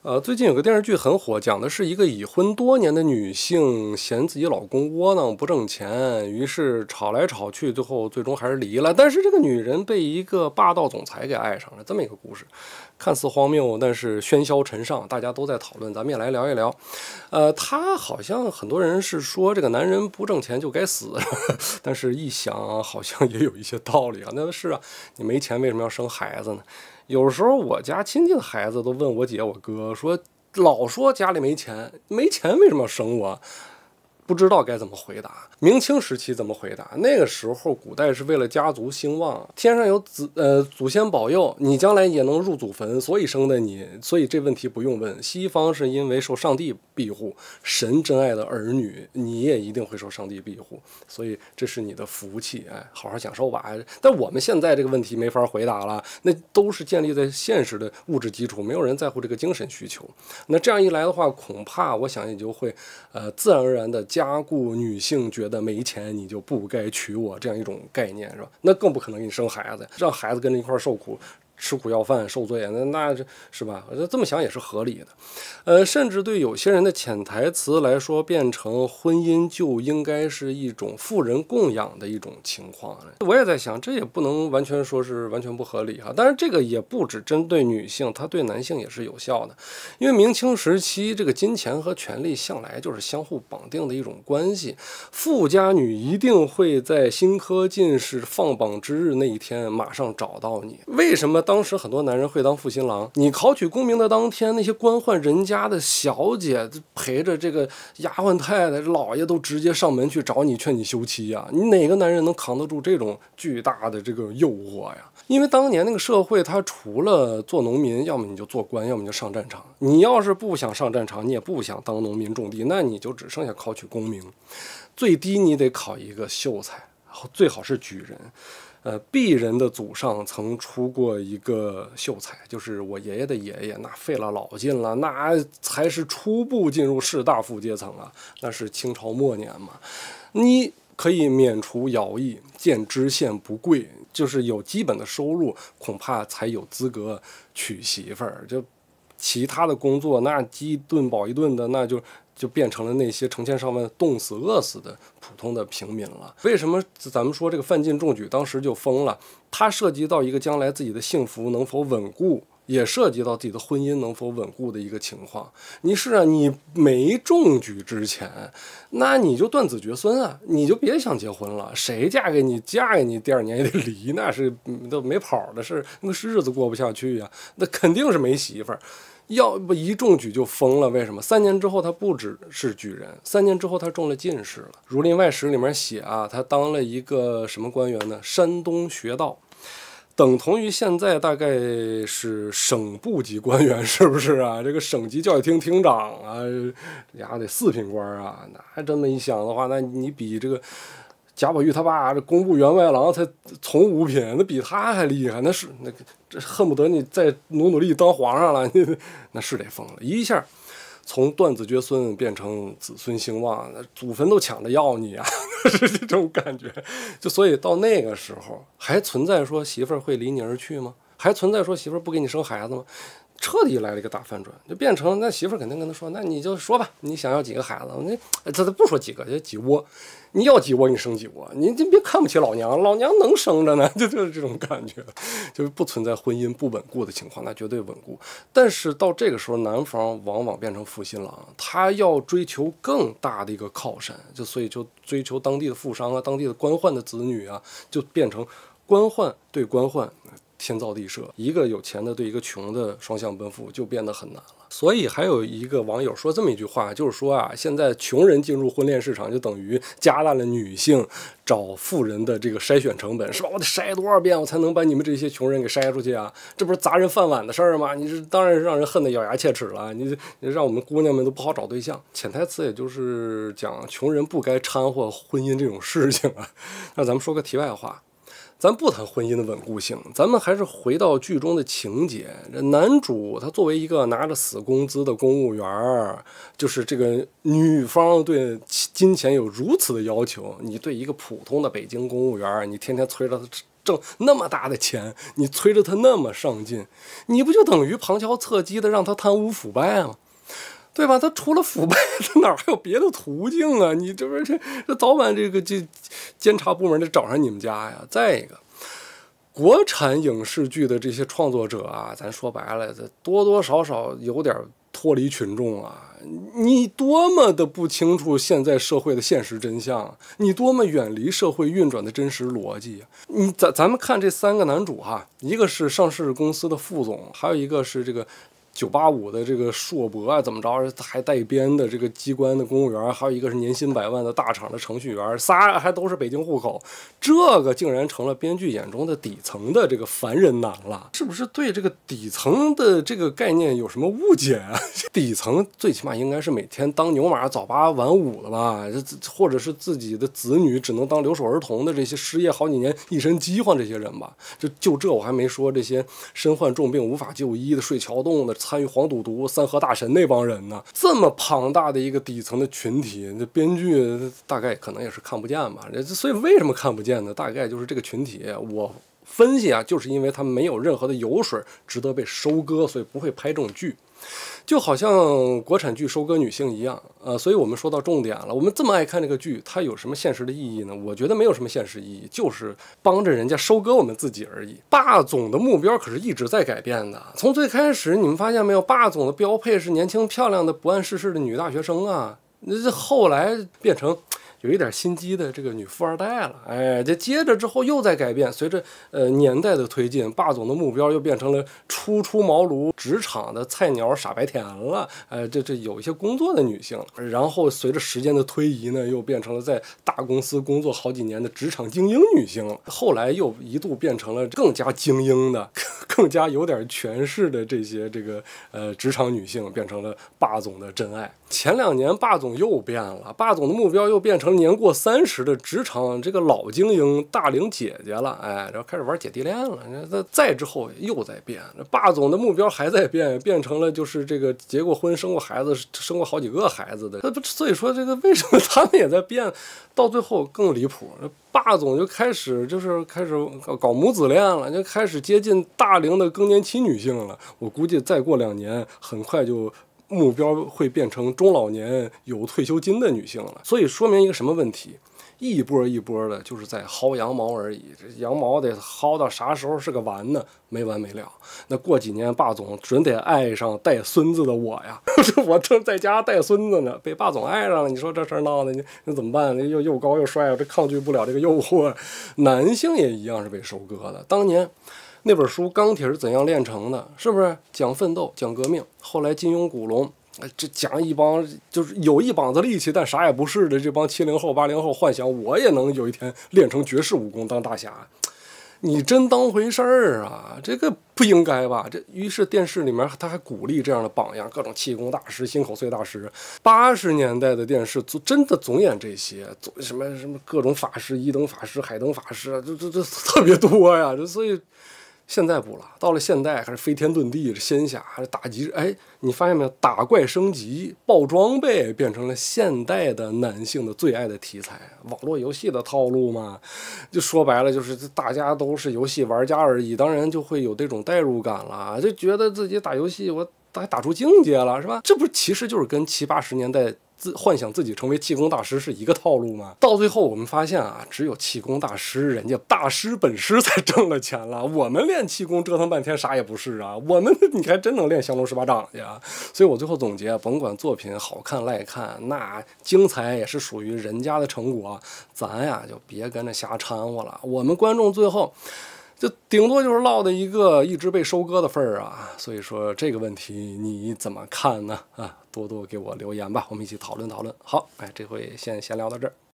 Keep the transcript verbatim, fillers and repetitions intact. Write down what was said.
呃，最近有个电视剧很火，讲的是一个已婚多年的女性嫌自己老公窝囊不挣钱，于是吵来吵去，最后最终还是离了。但是这个女人被一个霸道总裁给爱上了，这么一个故事，看似荒谬，但是喧嚣尘上，大家都在讨论，咱们也来聊一聊。呃，他好像很多人是说这个男人不挣钱就该死，但是一想啊，好像也有一些道理啊。那是啊，你没钱为什么要生孩子呢？有时候我家亲戚的孩子都问我姐我哥说，老说家里没钱，没钱为什么要生我？不知道该怎么回答。明清时期怎么回答？那个时候古代是为了家族兴旺，天上有子呃祖先保佑，你将来也能入祖坟，所以生的你，所以这问题不用问。西方是因为受上帝庇护，神真爱的儿女，你也一定会受上帝庇护，所以这是你的福气，哎，好好享受吧。但我们现在这个问题没法回答了，那都是建立在现实的物质基础，没有人在乎这个精神需求。那这样一来的话，恐怕我想也就会呃自然而然的加固女性觉得没钱你就不该娶我这样一种概念，是吧？那更不可能给你生孩子，让孩子跟着一块受苦，吃苦要饭受罪，那那是吧？我这么想也是合理的。呃，甚至对有些人的潜台词来说，变成婚姻就应该是一种富人供养的一种情况。我也在想，这也不能完全说是完全不合理哈。但是这个也不只针对女性，它对男性也是有效的。因为明清时期，这个金钱和权力向来就是相互绑定的一种关系。富家女一定会在新科进士放榜之日那一天马上找到你。为什么当时很多男人会当负心郎？你考取功名的当天，那些官宦人家的小姐陪着这个丫鬟太太、老爷都直接上门去找你，劝你休妻呀！你哪个男人能扛得住这种巨大的这个诱惑呀？因为当年那个社会，他除了做农民，要么你就做官，要么你就上战场。你要是不想上战场，你也不想当农民种地，那你就只剩下考取功名。最低你得考一个秀才，最好是举人。呃，鄙人的祖上曾出过一个秀才，就是我爷爷的爷爷，那费了老劲了，那才是初步进入士大夫阶层啊，那是清朝末年嘛。你可以免除徭役，见知县不贵，就是有基本的收入，恐怕才有资格娶媳妇儿。就其他的工作，那饥一顿饱一顿的，那就就变成了那些成千上万冻死饿死的普通的平民了。为什么咱们说这个范进中举当时就疯了？他涉及到一个将来自己的幸福能否稳固，也涉及到自己的婚姻能否稳固的一个情况。你是啊，你没中举之前，那你就断子绝孙啊，你就别想结婚了。谁嫁给你，嫁给你第二年也得离，那是都没跑的事，那是日子过不下去呀、啊，那肯定是没媳妇儿。要不一中举就疯了，为什么？三年之后他不只是举人，三年之后他中了进士了。《儒林外史》里面写啊，他当了一个什么官员呢？山东学道，等同于现在大概是省部级官员，是不是啊？这个省级教育厅厅长啊，呀得四品官啊。那这么一想的话，那你比这个贾宝玉他爸这工部员外郎才从五品，那比他还厉害，那是那个这恨不得你再努努力当皇上了，那是得疯了。一下从断子绝孙变成子孙兴旺，那祖坟都抢着要你啊，是这种感觉。就所以到那个时候，还存在说媳妇儿会离你而去吗？还存在说媳妇儿不给你生孩子吗？彻底来了一个大反转，就变成那媳妇儿肯定跟他说，那你就说吧，你想要几个孩子？那他不说几个，就几窝，你要几窝你生几窝，你你别看不起老娘，老娘能生着呢，就就是这种感觉，就是不存在婚姻不稳固的情况，那绝对稳固。但是到这个时候，男方往往变成负心郎，他要追求更大的一个靠山，就所以就追求当地的富商啊，当地的官宦的子女啊，就变成官宦对官宦。天造地设，一个有钱的对一个穷的双向奔赴就变得很难了。所以还有一个网友说这么一句话，就是说啊，现在穷人进入婚恋市场就等于加大了女性找富人的这个筛选成本，是吧？我得筛多少遍我才能把你们这些穷人给筛出去啊？这不是砸人饭碗的事儿吗？你这当然是让人恨得咬牙切齿了。你你让我们姑娘们都不好找对象。潜台词也就是讲穷人不该掺和婚姻这种事情啊。那咱们说个题外话。咱不谈婚姻的稳固性，咱们还是回到剧中的情节。这男主他作为一个拿着死工资的公务员，就是这个女方对金钱有如此的要求，你对一个普通的北京公务员，你天天催着他挣那么大的钱，你催着他那么上进，你不就等于旁敲侧击的让他贪污腐败吗？对吧？他除了腐败，他哪还有别的途径啊？你这不是这这早晚这个这监察部门得找上你们家呀？再一个，国产影视剧的这些创作者啊，咱说白了，这多多少少有点脱离群众啊。你多么的不清楚现在社会的现实真相，你多么远离社会运转的真实逻辑。你咱咱们看这三个男主哈，一个是上市公司的副总，还有一个是这个九八五的这个硕博啊，怎么着还带编的这个机关的公务员，还有一个是年薪百万的大厂的程序员，仨还都是北京户口，这个竟然成了编剧眼中的底层的这个凡人男了，是不是对这个底层的这个概念有什么误解啊？底层最起码应该是每天当牛马早八晚五的吧，或者是自己的子女只能当留守儿童的这些失业好几年一身饥荒这些人吧。就就这我还没说这些身患重病无法就医的睡桥洞的参与黄赌毒三河大神那帮人呢，这么庞大的一个底层的群体，这编剧大概可能也是看不见吧。所以为什么看不见呢？大概就是这个群体，我分析啊，就是因为他们没有任何的油水值得被收割，所以不会拍这种剧。就好像国产剧收割女性一样，呃，所以我们说到重点了。我们这么爱看这个剧，它有什么现实的意义呢？我觉得没有什么现实意义，就是帮着人家收割我们自己而已。霸总的目标可是一直在改变的。从最开始，你们发现没有，霸总的标配是年轻漂亮的不谙世事的女大学生啊，那这后来变成有一点心机的这个女富二代了，哎，这接着之后又在改变，随着呃年代的推进，霸总的目标又变成了初出茅庐职场的菜鸟傻白甜了，哎，这这有一些工作的女性，然后随着时间的推移呢，又变成了在大公司工作好几年的职场精英女性了，后来又一度变成了更加精英的、更加有点权势的这些这个呃职场女性，变成了霸总的真爱。前两年霸总又变了，霸总的目标又变成年过三十的职场这个老精英大龄姐姐了，哎，然后开始玩姐弟恋了。那再之后又在变，霸总的目标还在变，变成了就是这个结过婚、生过孩子、生过好几个孩子的。所以说这个为什么他们也在变，到最后更离谱。霸总就开始就是开始搞母子恋了，就开始接近大龄的更年期女性了。我估计再过两年，很快就目标会变成中老年有退休金的女性了。所以说明一个什么问题？一波一波的就是在薅羊毛而已，这羊毛得薅到啥时候是个完呢？没完没了。那过几年霸总准得爱上带孙子的我呀，我正在家带孙子呢，被霸总爱上了，你说这事儿闹的，你那怎么办？又又高又帅，这抗拒不了这个诱惑。男性也一样是被收割的。当年那本书《钢铁是怎样炼成的》，是不是讲奋斗、讲革命？后来金庸、古龙。这讲一帮就是有一膀子力气但啥也不是的这帮七零后八零后幻想我也能有一天练成绝世武功当大侠，你真当回事儿啊？这个不应该吧？这于是电视里面他还鼓励这样的榜样，各种气功大师、心口碎大师。八十年代的电视真的总演这些，总什么什么各种法师、一等法师、海登法师，这这这特别多呀。这所以。现在不了，到了现代还是飞天遁地，这仙侠还是打击，哎，你发现没有？打怪升级、爆装备变成了现代的男性的最爱的题材，网络游戏的套路嘛，就说白了就是大家都是游戏玩家而已，当然就会有这种代入感了，就觉得自己打游戏我还打出境界了，是吧？这不其实就是跟七八十年代自幻想自己成为气功大师是一个套路吗？到最后我们发现啊，只有气功大师人家大师本师才挣了钱了，我们练气功折腾半天啥也不是啊，我们你还真能练降龙十八掌去啊！所以我最后总结，甭管作品好看赖看，那精彩也是属于人家的成果，咱呀就别跟着瞎掺和了。我们观众最后就顶多就是落的一个一直被收割的份儿啊，所以说这个问题你怎么看呢？啊，多多给我留言吧，我们一起讨论讨论。好，哎，这回先先聊到这儿。